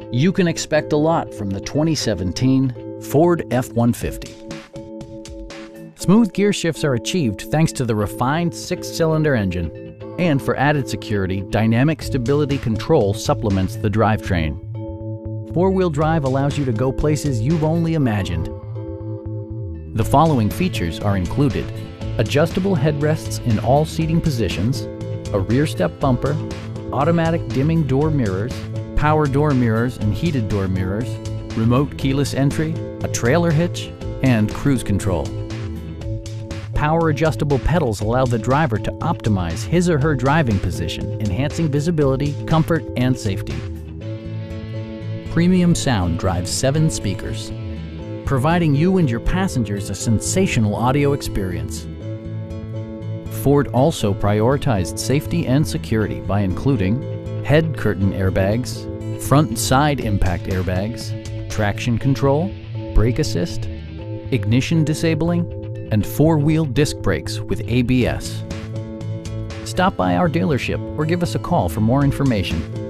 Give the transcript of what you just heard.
You can expect a lot from the 2017 Ford F-150. Smooth gear shifts are achieved thanks to the refined 6-cylinder engine. And for added security, dynamic stability control supplements the drivetrain. Four-wheel drive allows you to go places you've only imagined. The following features are included: adjustable headrests in all seating positions, a rear step bumper, automatic dimming door mirrors, power door mirrors and heated door mirrors, remote keyless entry, a trailer hitch, and cruise control. Power adjustable pedals allow the driver to optimize his or her driving position, enhancing visibility, comfort, and safety. Premium sound drives 7 speakers, providing you and your passengers a sensational audio experience. Ford also prioritized safety and security by including head curtain airbags, front and side impact airbags, traction control, brake assist, ignition disabling, and 4-wheel disc brakes with ABS. Stop by our dealership or give us a call for more information.